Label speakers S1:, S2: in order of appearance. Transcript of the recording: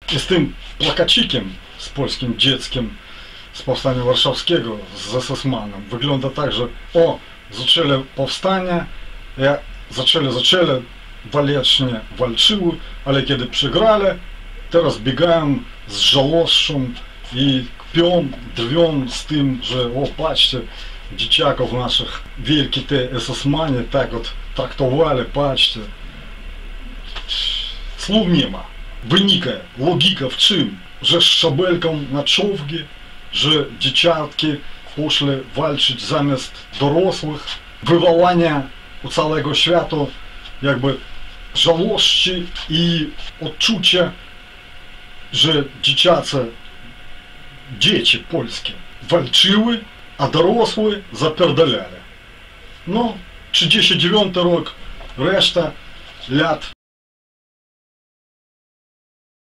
S1: I z tym plakacikiem, z polskim dzieckiem z powstania warszawskiego, z SS-manem, wygląda tak, że zaczęli powstanie, zaczęli walecznie walczyły, ale kiedy przegrali, teraz biegają z żałością i kpią, drwią z tym, że patrzcie, dzieciaków naszych wielki te SS-manie tak traktowali, patrzcie. Słów nie ma. Wynika logika w czym? Że z szabelką na czołgi, że dzieciatki poszły walczyć zamiast dorosłych, wywołania u całego świata jakby żałości i odczucia, że dzieci polskie walczyły, a dorosłe zapierdalali. No, 39 rok, reszta lat